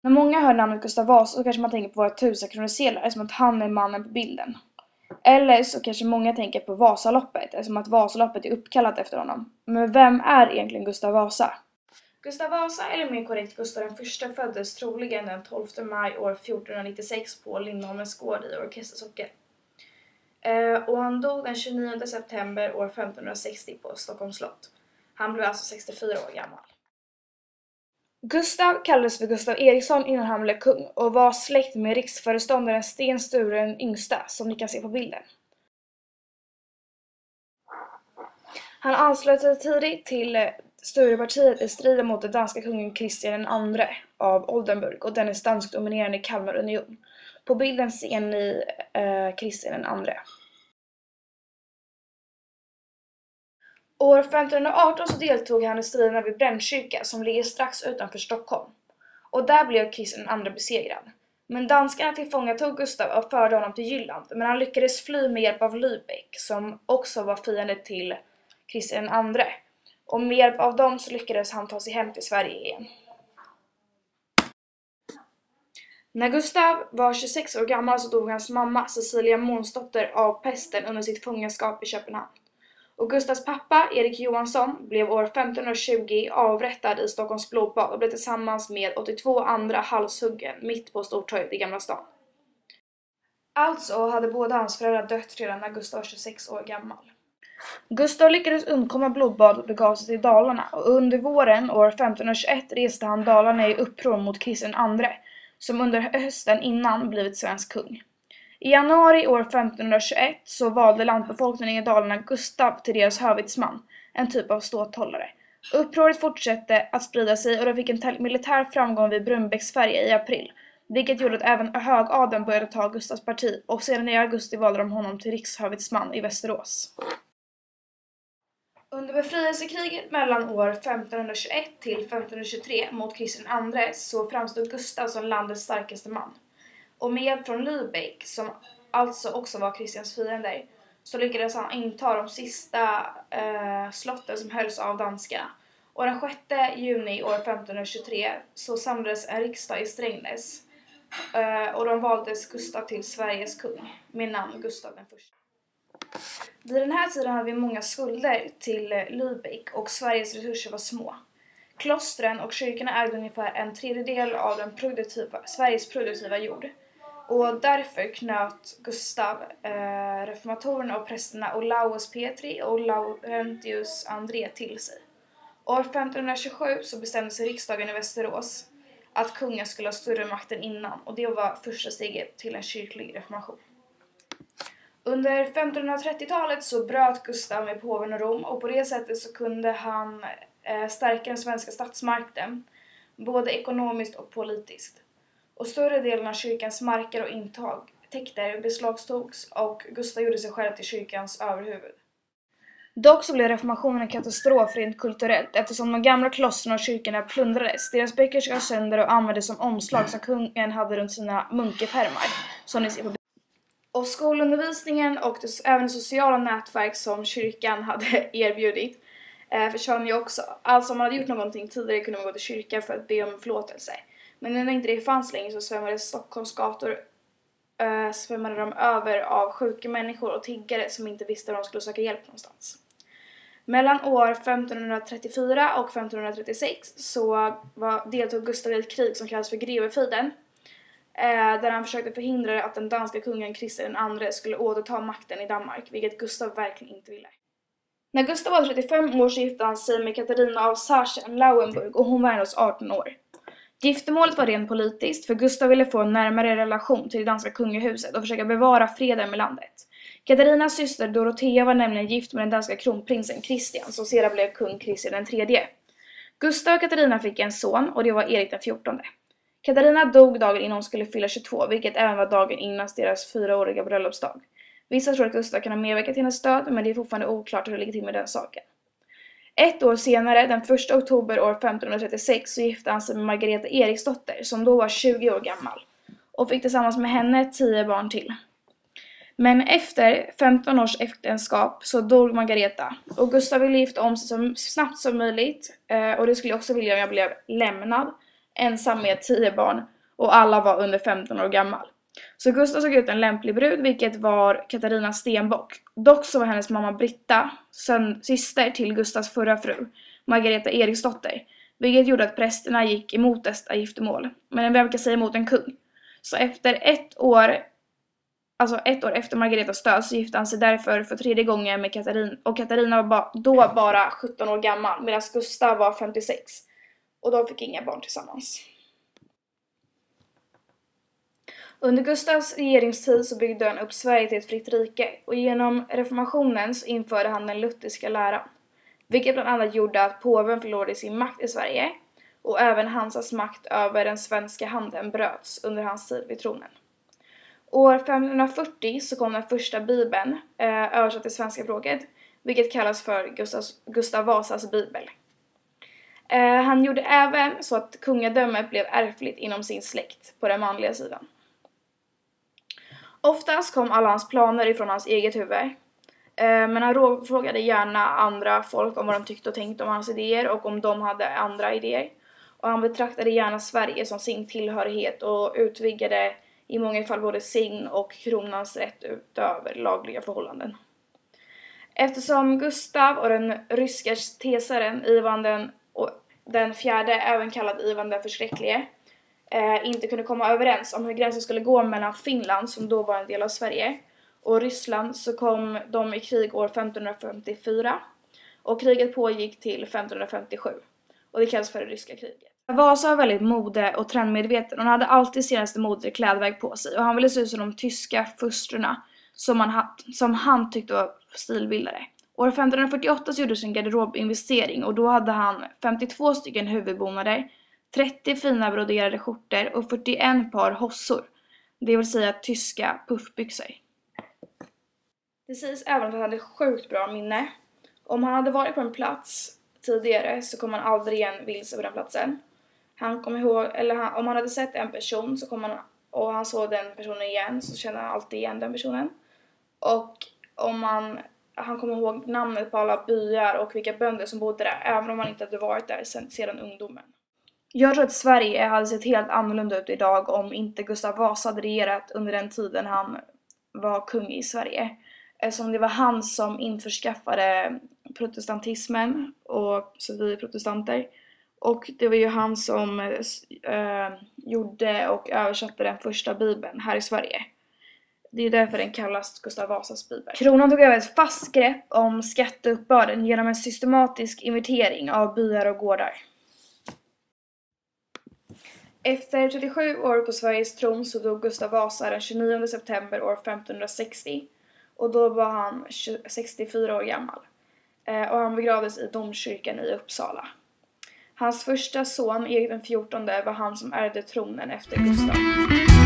När många hör namnet Gustav Vasa så kanske man tänker på våra 1000-kronorssedlar, som att han är mannen på bilden. Eller så kanske många tänker på Vasaloppet, som att Vasaloppet är uppkallat efter honom. Men vem är egentligen Gustav Vasa? Gustav Vasa, eller mer korrekt Gustav I, föddes troligen den 12 maj år 1496 på Lindholmens gård i Orkestersocken. Och han dog den 29 september år 1560 på Stockholms slott. Han blev alltså 64 år gammal. Gustav kallades för Gustav Eriksson innan han blev kung och var släkt med riksföreståndaren Sten Sture den yngsta, som ni kan se på bilden. Han anslöt sig tidigt till Sturepartiet i striden mot den danska kungen Kristian II av Oldenburg och dennes dansk-dominerande Kalmar union. På bilden ser ni Kristian II. År 1518 så deltog han i striderna vid Brännkyrka som ligger strax utanför Stockholm. Och där blev Kristian II besegrad. Men danskarna tillfångatog Gustav och förde honom till Jylland, men han lyckades fly med hjälp av Lübeck som också var fiende till Kristian II. Och med hjälp av dem så lyckades han ta sig hem till Sverige igen. När Gustav var 26 år gammal så dog hans mamma Cecilia Månsdotter av pesten under sitt fångenskap i Köpenhamn. Och Gustavs pappa, Erik Johansson, blev år 1520 avrättad i Stockholms blodbad och blev tillsammans med 82 andra halshuggen mitt på Stortorget i Gamla stan. Alltså hade båda hans föräldrar dött redan när Gustav var 26 år gammal. Gustav lyckades undkomma blodbad och begav sig till Dalarna, och under våren år 1521 reste han Dalarna i uppror mot Kristian II, som under hösten innan blivit svensk kung. I januari år 1521 så valde lantbefolkningen i Dalarna Gustav till deras hövitsman, en typ av ståthållare. Upproret fortsatte att sprida sig och de fick en militär framgång vid Brunnbäcksfärja i april, vilket gjorde att även högadeln började ta Gustavs parti, och sedan i augusti valde de honom till rikshövitsman i Västerås. Under befrielsekriget mellan år 1521 till 1523 mot Kristian II så framstod Gustav som landets starkaste man. Och med hjälp från Lübeck, som alltså också var Kristians fiender, så lyckades han inta de sista slotten som hölls av danskarna. Och den 6 juni år 1523 så samlades en riksdag i Strängnäs och de valdes Gustav till Sveriges kung med namn Gustav I. Vid den här tiden hade vi många skulder till Lübeck och Sveriges resurser var små. Klostren och kyrkorna ägde ungefär en tredjedel av Sveriges produktiva jord. Och därför knöt Gustav reformatorerna och prästerna Olaus Petri och Laurentius André till sig. År 1527 så bestämde sig riksdagen i Västerås att kungen skulle ha större makt än innan, och det var första steget till en kyrklig reformation. Under 1530-talet så bröt Gustav med påven och Rom, och på det sättet så kunde han stärka den svenska statsmakten, både ekonomiskt och politiskt. Och större delen av kyrkans marker och intäkter beslagtogs och Gustav gjorde sig själv till kyrkans överhuvud. Dock så blev reformationen en katastrof rent kulturellt, eftersom de gamla klostren och kyrkorna plundrades. Deras böcker skars sönder och användes som omslag som kungen hade runt sina munkepärmar, som ni ser på. Och skolundervisningen och även sociala nätverk som kyrkan hade erbjudit försvann ju också. Alltså om man hade gjort någonting tidigare kunde man gå till kyrkan för att be om förlåtelse. Men när inte det fanns längre så svämmade Stockholms gator svämmade de över av sjuka människor och tiggare som inte visste var de skulle söka hjälp någonstans. Mellan år 1534 och 1536 så deltog Gustav i ett krig som kallas för Grevefiden, där han försökte förhindra att den danska kungen Kristian II skulle återta makten i Danmark, vilket Gustav verkligen inte ville. När Gustav var 35 år så gifte han sig med Katarina av Sachsen-Lauenburg och hon var endast 18 år. Giftermålet var rent politiskt, för Gustav ville få en närmare relation till det danska kungahuset och försöka bevara freden med landet. Katarinas syster Dorothea var nämligen gift med den danska kronprinsen Kristian, som sedan blev kung Kristian III. Gustav och Katarina fick en son, och det var Erik den 14. Katarina dog dagen innan hon skulle fylla 22, vilket även var dagen innan deras 4-åriga bröllopsdag. Vissa tror att Gustav kan ha medverkat till hennes död, men det är fortfarande oklart hur det ligger till med den saken. Ett år senare, den 1 oktober år 1536, så gifte han sig med Margareta Eriksdotter, som då var 20 år gammal, och fick tillsammans med henne 10 barn till. Men efter 15 års äktenskap så dog Margareta, och Gustav ville gifta om sig så snabbt som möjligt, och det skulle jag också vilja om jag blev lämnad ensam med 10 barn. och alla var under 15 år gammal. Så Gustav såg ut en lämplig brud, vilket var Katarina Stenbock. Dock så var hennes mamma Britta, syster till Gustavs förra fru, Margareta Eriksdotter, vilket gjorde att prästerna gick emot detta giftermål. Men vem kan säga emot en kung? Så efter ett år efter Margaretas död så gifte han sig därför för tredje gången med Katarina, och Katarina var då bara 17 år gammal medan Gustav var 56, och de fick inga barn tillsammans. Under Gustavs regeringstid så byggde han upp Sverige till ett fritt rike, och genom reformationen så införde han den lutherska läran, vilket bland annat gjorde att påven förlorade sin makt i Sverige, och även Hansas makt över den svenska handeln bröts under hans tid vid tronen. År 1540 så kom den första bibeln översatt till svenska språket, vilket kallas för Gustav Vasas bibel. Han gjorde även så att kungadömet blev ärftligt inom sin släkt på den manliga sidan. Oftast kom alla hans planer ifrån hans eget huvud, men han frågade gärna andra folk om vad de tyckte och tänkte om hans idéer och om de hade andra idéer. Och han betraktade gärna Sverige som sin tillhörighet och utvidgade i många fall både sin och kronans rätt utöver lagliga förhållanden. Eftersom Gustav och den ryska tesaren Ivan den fjärde, även kallad Ivan den förskräcklige, inte kunde komma överens om hur gränsen skulle gå mellan Finland, som då var en del av Sverige, och Ryssland, så kom de i krig år 1554, och kriget pågick till 1557, och det kallas för det ryska kriget. Vasa var väldigt mode- och trendmedveten, och han hade alltid senaste mode klädväg på sig, och han ville se ut som de tyska fustrorna som han tyckte var stilbildare. År 1548 så gjordes en garderobinvestering, och då hade han 52 stycken huvudbonader, 30 fina broderade skjortor och 41 par hossor, det vill säga tyska puffbyxor. Det sägs även att han hade sjukt bra minne. Om han hade varit på en plats tidigare så kom han aldrig igen vilse på den platsen. Han kom ihåg, om han hade sett en person och han såg den personen igen, så kände han alltid igen den personen. Och om han kom ihåg namnet på alla byar och vilka bönder som bodde där, även om han inte hade varit där sedan ungdomen. Jag tror att Sverige hade sett helt annorlunda ut idag om inte Gustav Vasa hade regerat under den tiden han var kung i Sverige. Eftersom det var han som införskaffade protestantismen, och så vi är protestanter. Och det var ju han som gjorde och översatte den första bibeln här i Sverige. Det är därför den kallas Gustav Vasas bibel. Kronan tog över ett fast grepp om skatteuppbörden genom en systematisk inventering av byar och gårdar. Efter 37 år på Sveriges tron så dog Gustav Vasa den 29 september år 1560. Och då var han 64 år gammal. Och han begravdes i domkyrkan i Uppsala. Hans första son, Erik den 14, var han som ärvde tronen efter Gustav.